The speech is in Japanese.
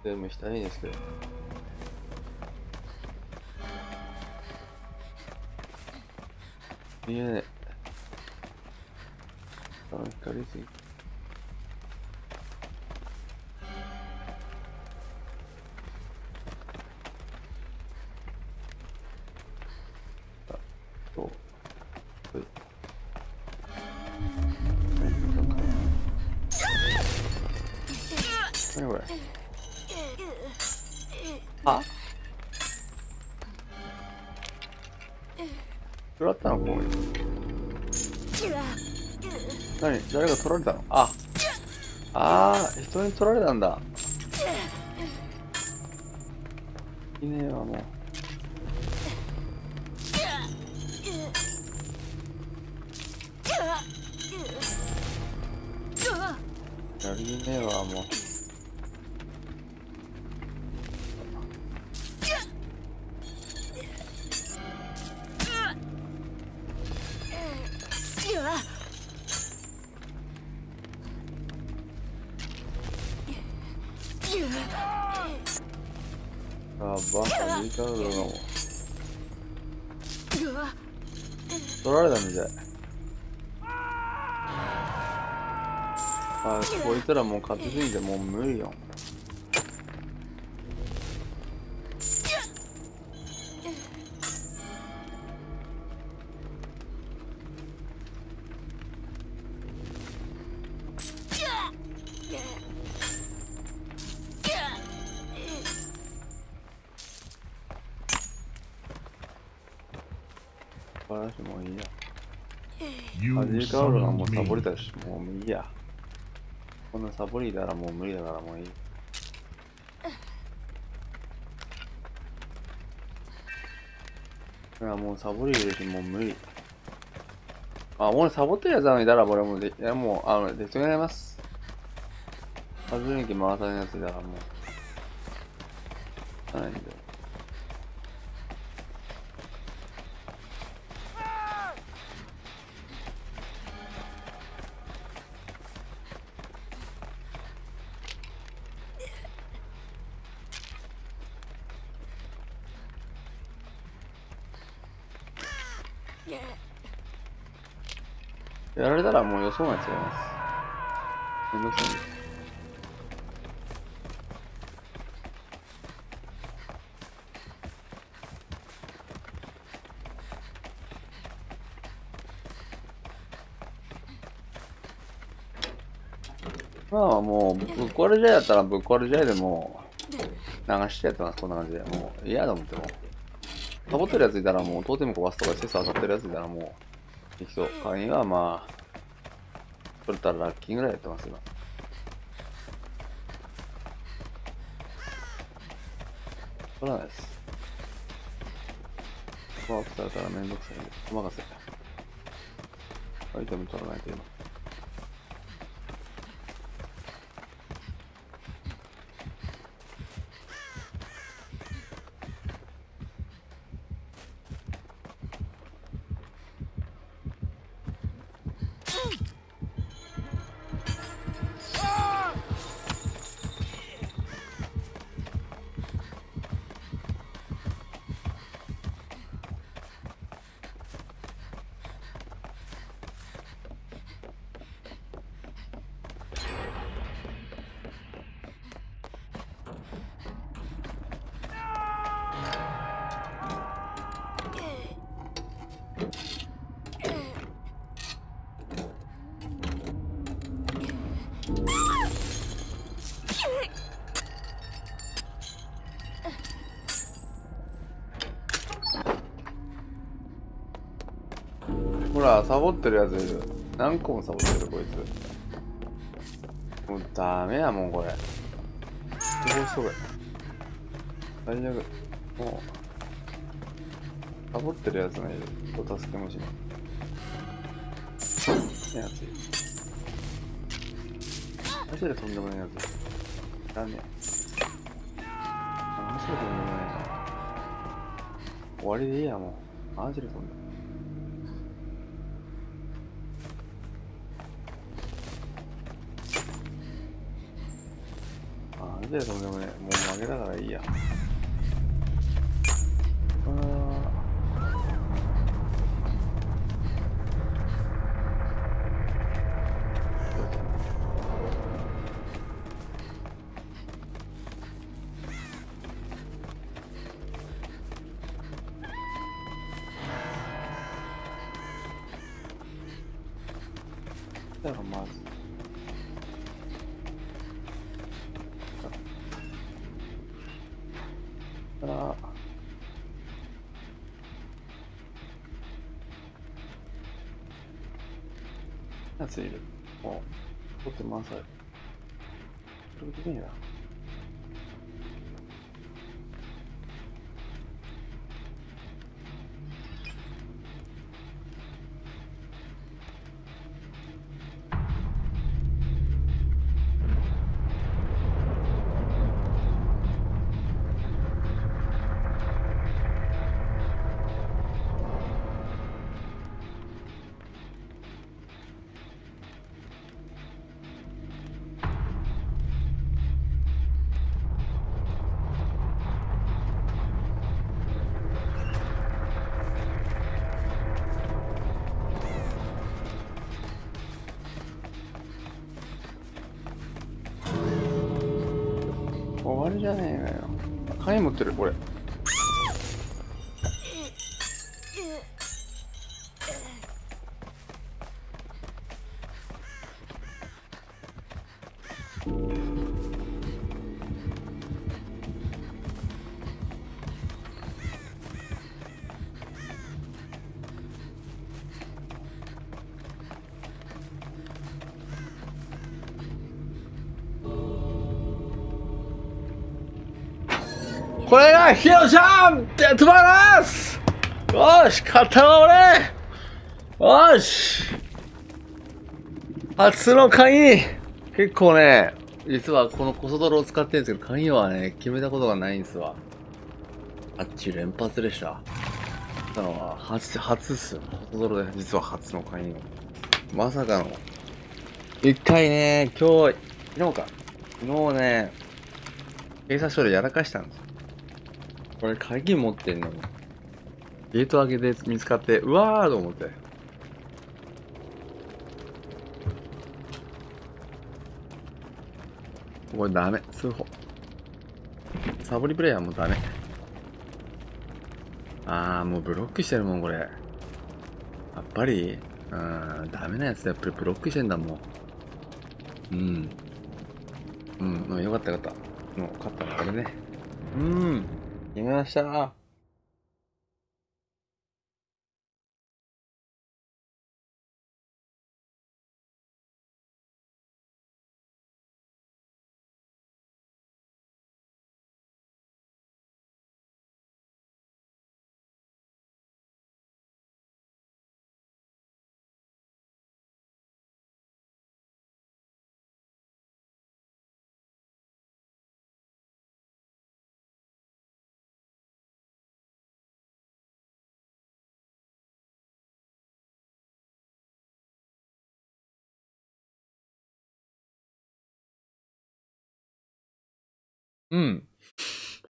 全部したらいいんですけど。見えねえ。光りすぎ。そう。何これ。あ、食らったのここに。何、誰が取られたの。人に取られたんだ。いねえわ、もう。やりねえわ、もう。バカ、リーカードがもう。取られたみたい。こいつらもう勝ちすぎてもう無理よ。話もういいや。リ You ーカードがもう summoned サボり me. たし、もういいや。こんなサボりだらもう無理だからもういい。いや、もうサボりいるし、もう無理。俺サボってるやつなのに、だら俺もいや、もう、適当にやります。パズル人気回さないやつだからもう。ないんで。やられたらもう予想のやつやります。めんどくさいんで。もう、ぶっ壊れ試合だったらぶっ壊れ試合でもう流してやってます、こんな感じで。もう嫌だ思っても。サボってるやついたらもう、トーテム壊すとか、セス当たってるやついたらもう、適当。会員はまあ、取れたらラッキーぐらいやってます、今。取らないです。ワープされたらめんどくさいんで、お任せ。アイテム取らないと今。ほら、サボってるやついる。何個もサボってる、こいつ。もうダメやもん、これ。どうしとけ。最悪。もう、サボってるやつがいる。お助けもしない。やついる。マジでとんでもないやつ。ダメや。マジでとんでもないな。終わりでいいや、もう。マジでとんでもない。マジじでとんでもね、もう負けだからいいや。だからまず。やついる。もう、取って満載。これできねえな。終わりじゃねえかよ。鍵持ってる、これ。これがヒロちゃんって止まらす。よし、勝ったわ俺。よし。初の鍵。結構ね、実はこのコソ泥を使ってるんですけど、鍵はね、決めたことがないんですわ。あっち連発でした。たのは初っすよ。コソ泥で実は初の鍵を。まさかの。一回ね、昨日か。昨日ね、警察署でやらかしたんですよ。これ鍵持ってんのに。ゲート開けて見つかって、うわーと思って。これダメ。通報。サボりプレイヤーもダメ。もうブロックしてるもん、これ。やっぱり、ダメなやつだ。やっぱりブロックしてんだもん。よかったよかった。もう勝ったのこれね。決めました。うん。